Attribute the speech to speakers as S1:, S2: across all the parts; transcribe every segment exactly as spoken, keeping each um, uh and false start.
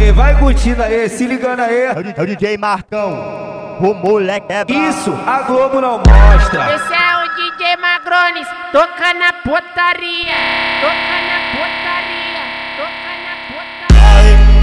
S1: aí, vai curtindo aí, se ligando aí.
S2: É o D J Marcão, o moleque é brabo.
S1: Isso, a Globo não mostra.
S3: Esse é o D J Magrones, toca na putaria, toca na putaria, toca na putaria.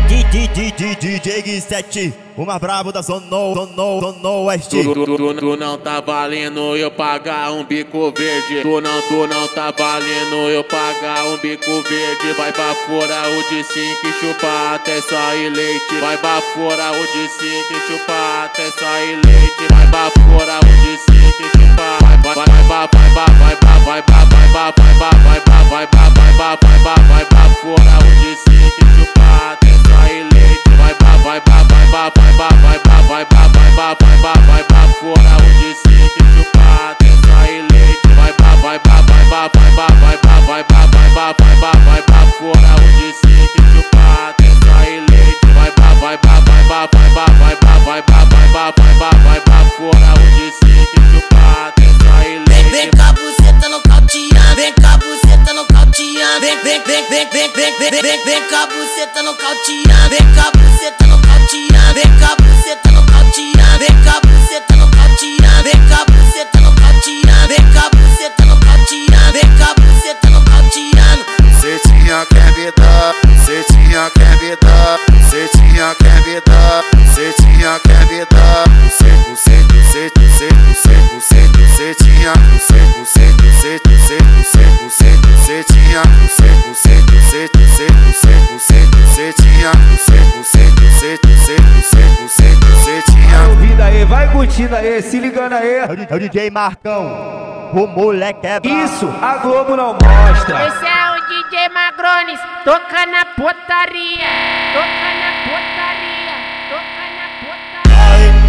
S2: D J Gui sete, o mais brabo da Zona Zona Oeste.
S4: Tu, tu, tu, tu não tá valendo eu pagar um bico verde. Tu não, tu não tá valendo eu pagar um bico verde. Vai pra fora o de cinco e chupar até sair leite. Vai pra fora o de cinco e chupar até sair leite. Vai pra fora o de cinco e chupar. Vai, vai, vai, vai, vai, vai, vai, vai, vai, vai, vai, vai, vai, vai, vai, vai, vai, vai, vai pra fora o de cinco e chupar até sair leite. Vai pra, vai pra, vai pra, vai pra, vai pra, vai pra, vai pra, vai pra, vai pra fora o de cinco e chupar até sair leite. Vai pra, vai pra, vai pra, vai pra, vai pra, vai pra, vai pra, vai pra, vai pra fora o de cinco e chupar até sair leite. Vai pra, vai pra, vai pra, vai pra, vai pra, vai pra, vai pra, vai pra, vai pra fora o de cinco e chupar até sair leite.
S5: Vem cá, buceta nocauteando, vem cá, buceta nocauteando, vem, vem, vem, vem, vem, vem, vem, vem, vem cá, buceta nocauteando, vem cá, buceta nocauteando, vem cá, buceta nocauteando, vem cá, buceta nocauteando, vem cá, buceta nocauteando, vem cá, buceta nocauteando, vem cá, buceta nocauteando.
S6: Cetinha quer me dar, cetinha quer me dar, cetinha quer me dar, cetinha quer me dar. cem por cento, cem por cento, cem por cento, cetinha, cem por cento, cem por cento, cem por cento, cetinha, cem por cento, cem por cento, cem por cento, cetinha, cem por cento, cem por cento, cem por cento, cetinha.
S1: Vai ouvindo aí, vai curtindo aí, se ligando aí.
S2: É o D J Marcão, o moleque é brabo.
S1: Isso, a Globo não mostra.
S3: Esse é o D J Magrones, toca na putaria, toca na putaria, toca na putaria.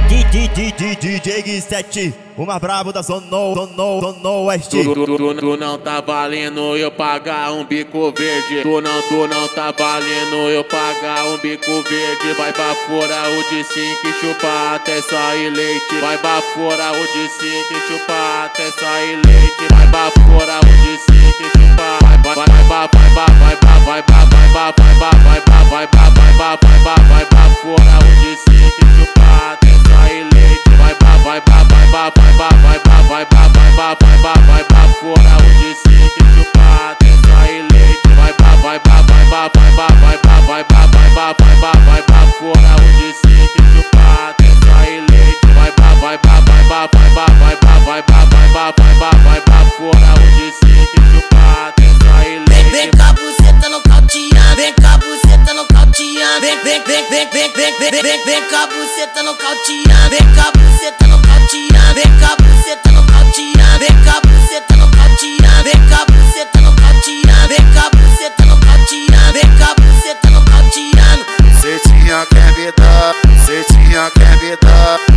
S2: D J Gui sete, o mais brabo da Zona Zona Oeste.
S4: Tu, tu, tu, tu não tá valendo eu pagar um bico verde. Tu não, tu não tá valendo eu pagar um bico verde. Vai pra fora o de cinco e chupar até sair leite. Vai pra fora o de cinco e chupar até sair leite. Vai pra fora o de cinco e chupar. Vai, vai, vai, vai, vai, vai, vai, vai, vai, vai, vai, vai, vai, vai, vai, vai, vai, vai, vai pra fora o de cinco e chupar até sair leite. Vai pra, vai pra, vai pra, vai pra, vai pra, vai pra, vai pra, vai pra, vai pra fora o de cinco e chupar até sair leite. Vai pra, vai pra, vai pra, vai pra, vai pra, vai pra, vai pra, vai pra, vai pra fora o de cinco e chupar até sair leite. Vai pra, vai pra, vai pra, vai pra, vai pra, vai pra, vai pra, vai pra, vai pra fora o de cinco e chupar até sair leite.
S5: Vem cá, buceta nocauteando, vem cá, buceta nocauteando, vem, vem, vem, vem, vem, vem, vem, vem, vem cá, buceta nocauteando, vem cá, buceta nocauteando, vem cá, buceta nocauteando, vem cá, buceta nocauteando, vem cá, buceta nocauteando, vem cá, buceta nocauteando, vem cá, buceta nocauteando.
S6: Cetinha quer me dar, cetinha quer me dar,